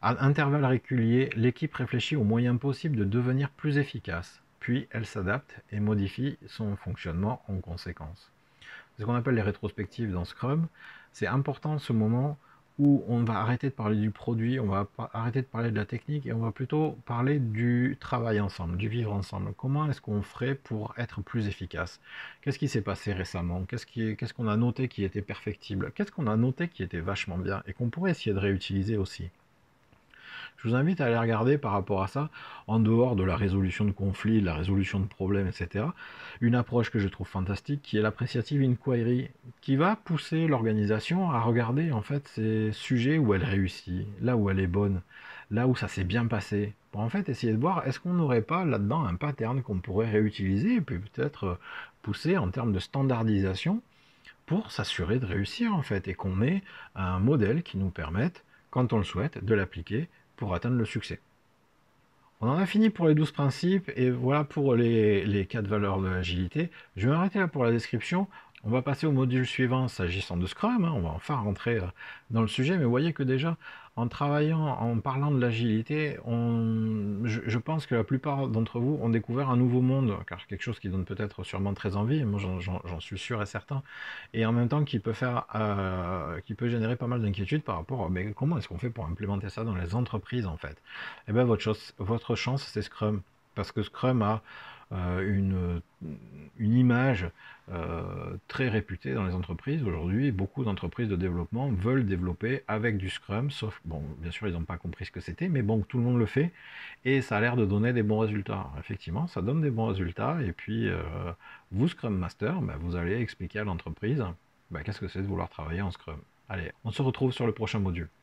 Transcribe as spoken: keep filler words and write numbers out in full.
À intervalles réguliers, l'équipe réfléchit aux moyens possibles de devenir plus efficace, puis elle s'adapte et modifie son fonctionnement en conséquence. C'est ce qu'on appelle les rétrospectives dans Scrum. C'est important ce moment où on va arrêter de parler du produit, on va arrêter de parler de la technique et on va plutôt parler du travail ensemble, du vivre ensemble. Comment est-ce qu'on ferait pour être plus efficace? Qu'est-ce qui s'est passé récemment? Qu'est-ce qui, qu'est-ce qu'on a noté qui était perfectible? Qu'est-ce qu'on a noté qui était vachement bien et qu'on pourrait essayer de réutiliser aussi? Je vous invite à aller regarder par rapport à ça, en dehors de la résolution de conflits, de la résolution de problèmes, et cetera, une approche que je trouve fantastique, qui est l'appréciative inquiry, qui va pousser l'organisation à regarder en fait ces sujets où elle réussit, là où elle est bonne, là où ça s'est bien passé, pour en fait essayer de voir est-ce qu'on n'aurait pas là-dedans un pattern qu'on pourrait réutiliser, et puis peut-être pousser en termes de standardisation, pour s'assurer de réussir en fait, et qu'on ait un modèle qui nous permette, quand on le souhaite, de l'appliquer pour atteindre le succès. On en a fini pour les douze principes, et voilà pour les, les quatre valeurs de l'agilité. Je vais m'arrêter là pour la description. On va passer au module suivant s'agissant de Scrum, hein. On va enfin rentrer dans le sujet, mais vous voyez que déjà, en travaillant, en parlant de l'agilité, je, je pense que la plupart d'entre vous ont découvert un nouveau monde, car quelque chose qui donne peut-être sûrement très envie, et moi j'en suis sûr et certain, et en même temps qui peut faire, euh, qui peut générer pas mal d'inquiétudes par rapport à mais comment est-ce qu'on fait pour implémenter ça dans les entreprises en fait. Et bien votre, chose, votre chance c'est Scrum, parce que Scrum a euh, une, une image euh, très réputée dans les entreprises. Aujourd'hui, beaucoup d'entreprises de développement veulent développer avec du Scrum, sauf, bon, bien sûr, ils n'ont pas compris ce que c'était, mais bon, tout le monde le fait, et ça a l'air de donner des bons résultats. Alors, effectivement, ça donne des bons résultats, et puis, euh, vous, Scrum Master, ben, vous allez expliquer à l'entreprise ben, qu'est-ce que c'est de vouloir travailler en Scrum. Allez, on se retrouve sur le prochain module.